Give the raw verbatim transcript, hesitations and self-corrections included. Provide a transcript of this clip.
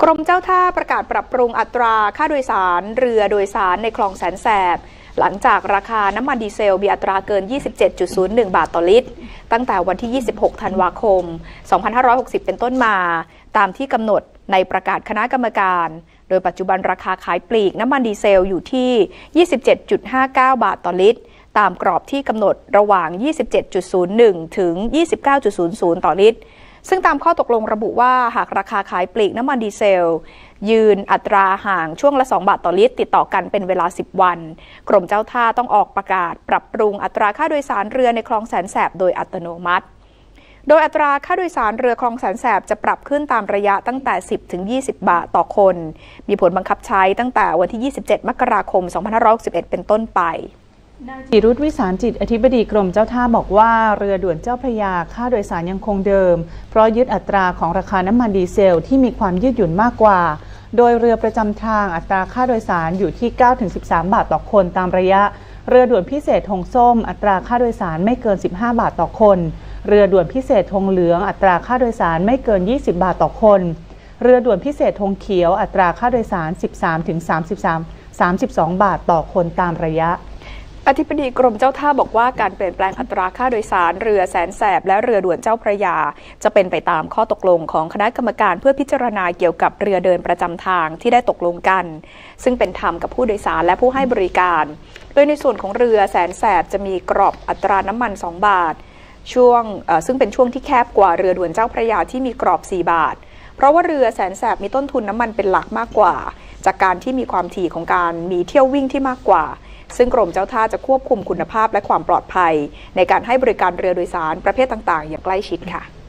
กรมเจ้าท่าประกาศปรับปรุงอัตราค่าโดยสารเรือโดยสารในคลองแสนแสบหลังจากราคาน้ำมันดีเซลมีอัตราเกิน ยี่สิบเจ็ดจุดศูนย์หนึ่ง บาทต่อลิตรตั้งแต่วันที่ ยี่สิบหก ธันวาคม สองพันห้าร้อยหกสิบ เป็นต้นมาตามที่กำหนดในประกาศคณะกรรมการโดยปัจจุบันราคาขายปลีกน้ำมันดีเซลอยู่ที่ ยี่สิบเจ็ดจุดห้าเก้า บาทต่อลิตรตามกรอบที่กำหนดระหว่าง ยี่สิบเจ็ดจุดศูนย์หนึ่ง ถึง ยี่สิบเก้าจุดศูนย์ศูนย์ ต่อลิตรซึ่งตามข้อตกลงระบุว่าหากราคาขายปลีกน้ำมันดีเซลยืนอัตราห่างช่วงละสองบาทต่อลิตรติดต่อกันเป็นเวลาสิบวันกรมเจ้าท่าต้องออกประกาศปรับปรุงอัตราค่าโดยสารเรือในคลองแสนแสบโดยอัตโนมัติโดยอัตราค่าโดยสารเรือคลองแสนแสบจะปรับขึ้นตามระยะตั้งแต่ สิบถึงยี่สิบ บาทต่อคนมีผลบังคับใช้ตั้งแต่วันที่ ยี่สิบเจ็ด มกราคม สองพันห้าร้อยหกสิบเอ็ด เป็นต้นไปนายจิรุตวิสารจิตอธิบดีกรมเจ้าท่าบอกว่าเรือด่วนเจ้าพระยาค่าโดยสารยังคงเดิมเพราะยึดอัตราของราคาน้ำมันดีเซลที่มีความยืดหยุ่นมากกว่าโดยเรือประจำทางอัตราค่าโดยสารอยู่ที่ เก้าถึงสิบสาม บาทต่อคนตามระยะเรือด่วนพิเศษธงส้มอัตราค่าโดยสารไม่เกินสิบห้าบาทต่อคนเรือด่วนพิเศษธงเหลืองอัตราค่าโดยสารไม่เกินยี่สิบบาทต่อคนเรือด่วนพิเศษธงเขียวอัตราค่าโดยสาร สิบสามถึงสามสิบสาม สามสิบสอง บาทต่อคนตามระยะอธิบดีกรมเจ้าท่าบอกว่าการเปลี่ยนแปลงอัตราค่าโดยสารเรือแสนแสบและเรือด่วนเจ้าพระยาจะเป็นไปตามข้อตกลงของคณะกรรมการเพื่อพิจารณาเกี่ยวกับเรือเดินประจำทางที่ได้ตกลงกันซึ่งเป็นธรรมกับผู้โดยสารและผู้ให้บริการโดยในส่วนของเรือแสนแสบจะมีกรอบอัตราน้ำมันสองบาทช่วงซึ่งเป็นช่วงที่แคบกว่าเรือด่วนเจ้าพระยาที่มีกรอบสี่บาทเพราะว่าเรือแสนแสบมีต้นทุนน้ำมันเป็นหลักมากกว่าจากการที่มีความถี่ของการมีเที่ยววิ่งที่มากกว่าซึ่งกรมเจ้าท่าจะควบคุมคุณภาพและความปลอดภัยในการให้บริการเรือโดยสารประเภทต่างๆอย่างใกล้ชิดค่ะ